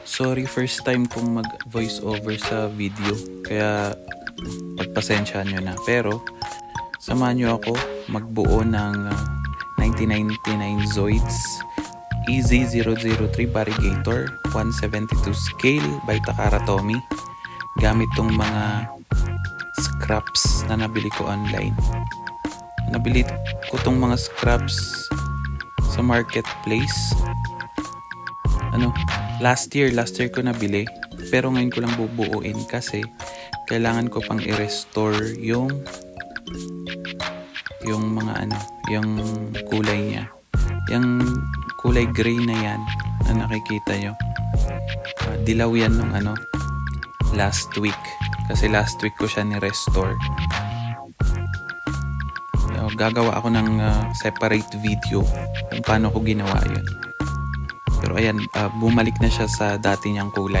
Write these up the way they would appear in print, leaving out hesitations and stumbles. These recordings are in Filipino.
Sorry, first time kong mag voice over sa video, kaya pagpasensyahan nyo na. Pero samahan nyo ako magbuo ng 1999 Zoids EZ-003 Barigator 172 scale by Takara Tomy gamit tong mga scraps na nabili ko online. Nabili ko tong mga scraps sa marketplace. Last year ko nabili, pero ngayon ko lang bubuuin kasi kailangan ko pang i-restore yung mga yung kulay niya. Yung kulay gray na yan na nakikita nyo. Dilaw yan nung last week. Kasi last week ko siya ni-restore. Gagawa ako ng separate video kung paano ko ginawa yun. Pero ayan, bumalik na siya sa dati niyang kulay.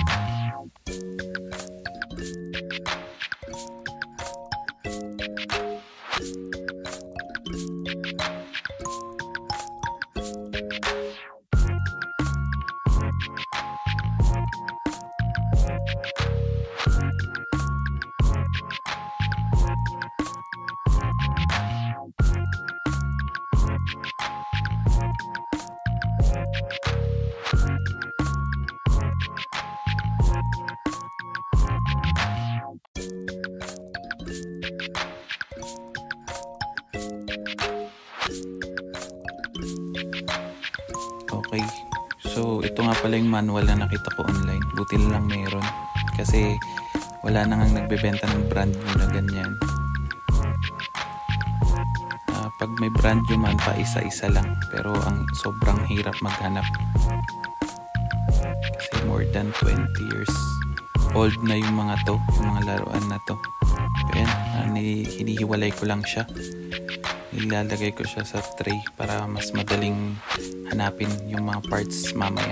Okay, so ito nga pala yung manual na nakita ko online. Buti lang meron kasi wala na nga nagbebenta ng brand new na ganyan. Pag may brand new man pa isa-isa lang, pero ang sobrang hirap maghanap kasi more than 20 years old na yung mga to, yung mga laruan na to. Ayan, hinihiwalay ko lang siya. Ilalagay ko siya sa tray para mas madaling hanapin yung mga parts mamaya.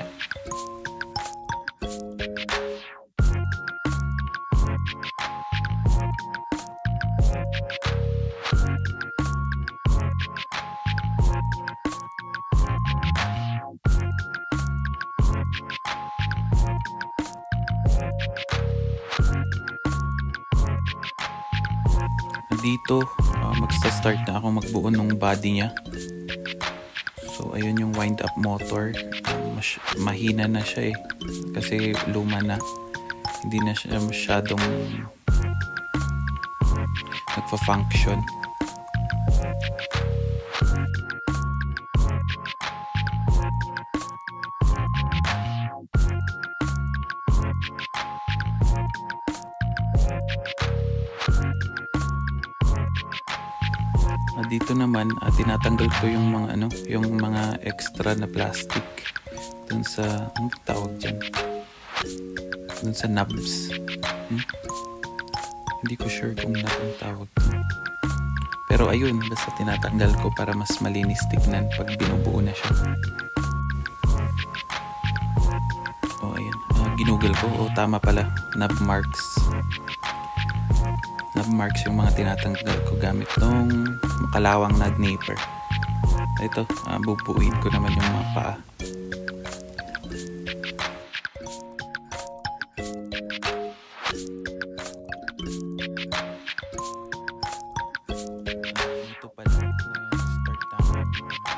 Dito magsa-start na ako magbuo ng body niya. So ayun yung wind up motor. Mahina na siya kasi luma na, hindi na siya masyadong nagfa-function. Dito naman tinatanggal ko yung mga extra na plastic dun sa tawag dyan, dun sa knobs. Hindi ko sure kung ang tawag dun. Pero ayun, basta tinatanggal ko para mas malinis tignan pag binubuo na siya. Ayun, ginugol ko. Tama pala, knob marks yung mga tinatanggal ko gamit tong makalawang na naper. Ito, bubuuin ko naman yung mga paa. Dito pala start namin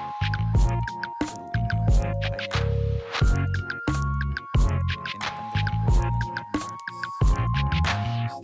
buuin yung paa niya. Tinatanggalan ko ng marks.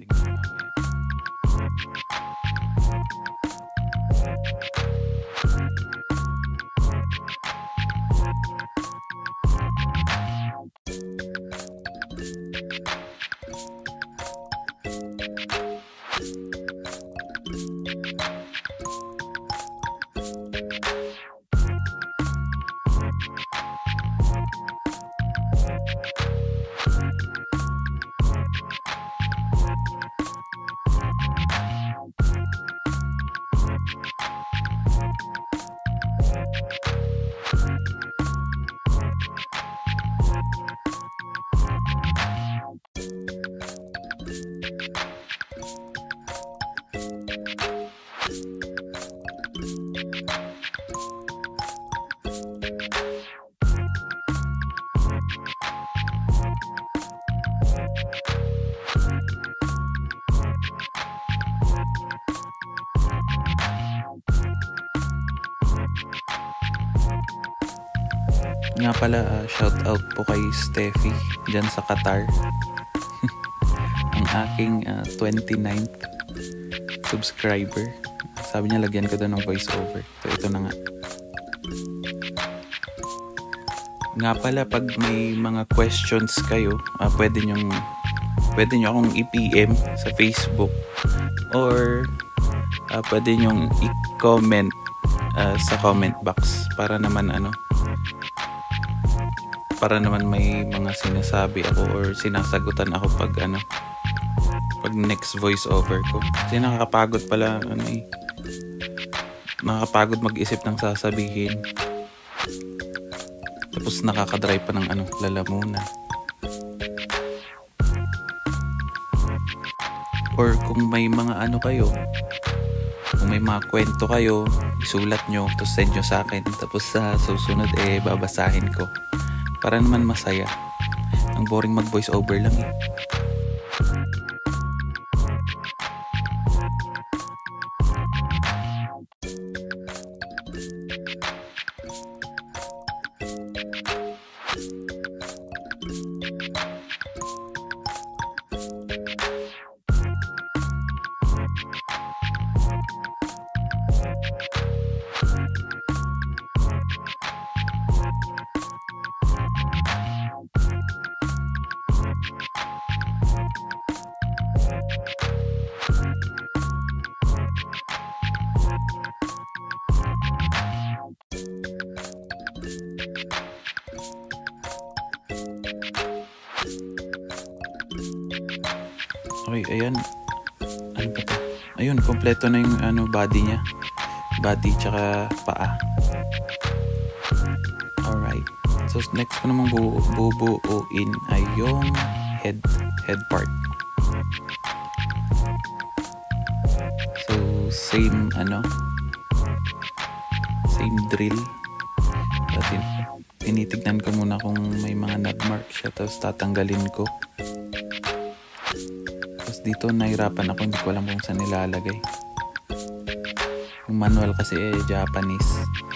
Nga pala, shout out po kay Steffi dyan sa Qatar. Ang aking 29th subscriber. Sabi niya lagyan ko doon ng voiceover. So ito na nga. Nga pala, pag may mga questions kayo, pwede nyo akong i-PM sa Facebook or pwede nyo i-comment sa comment box para naman may mga sinasabi ako or sinasagutan ako pag next voice over ko. Kasi nakakapagod pala nakakapagod mag-isip ng sasabihin. Tapos nakakadrive pa ng lalamunan. Or kung may mga kayo, kung may mga kwento kayo, isulat nyo, tapos send nyo sa akin. Tapos sa susunod babasahin ko. Para naman masaya. Ang boring mag voice over lang eh. Okay, ayan. Ano ba ito? Ayun, kompleto na yung body niya. Body tsaka paa. Alright. So, next ko namang bubuuin ay yung head part. So, same drill. Tinitignan ko muna kung may mga nut mark siya, tapos tatanggalin ko. Tapos dito nahirapan ako, hindi ko alam kung saan nilalagay. Yung manual kasi Japanese.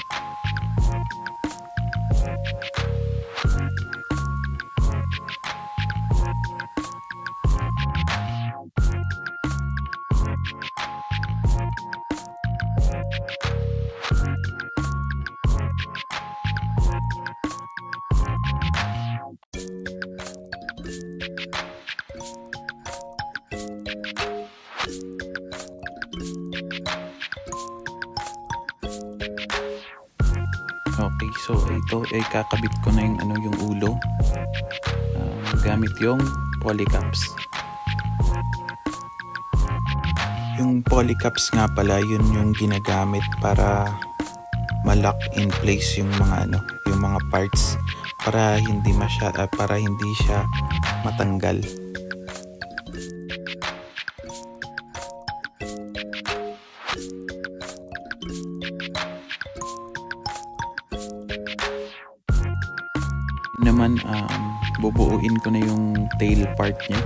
Okay, so ito kakabit ko na yung ulo gamit yung polycaps. Yung polycaps nga pala, yun yung ginagamit para ma-lock in place yung mga parts para hindi siya matanggal. Naman bubuuin ko na yung tail part niya.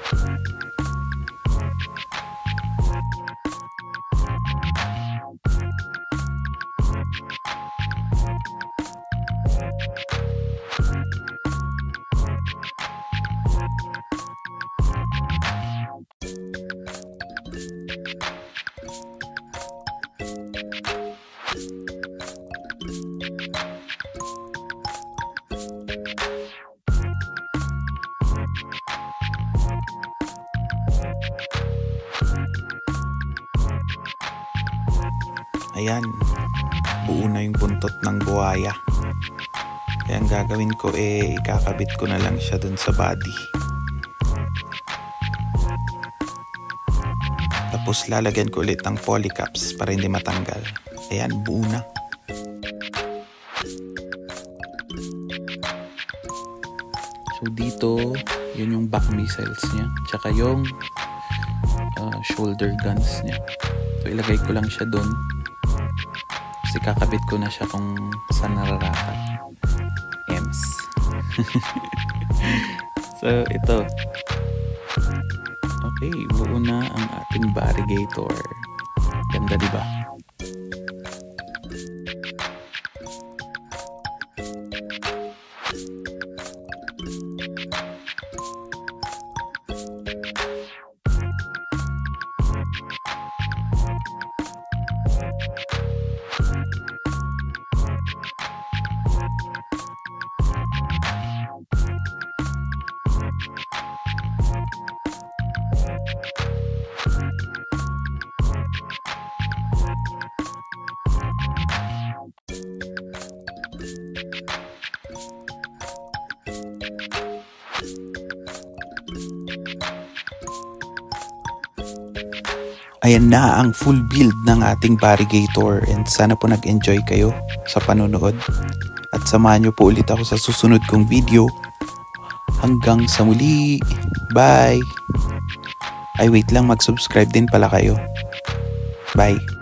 Ayan, buo na yung buntot ng buhaya. Kaya ang gagawin ko ikakabit ko na lang siya dun sa body. Tapos lalagyan ko ulit ng polycaps para hindi matanggal. Ayan, buo na. So dito, yun yung back missiles niya. Tsaka yung shoulder guns niya. So ilagay ko lang siya dun. Kasi kakabit ko na siya kung saan nararapat. Ems. So ito. Okay, buo na ang ating Barigator. Ganda, diba? Ayan na ang full build ng ating Barigator, and sana po nag-enjoy kayo sa panonood. At samahan nyo po ulit ako sa susunod kong video. Hanggang sa muli. Bye! Ay wait lang, mag-subscribe din pala kayo. Bye!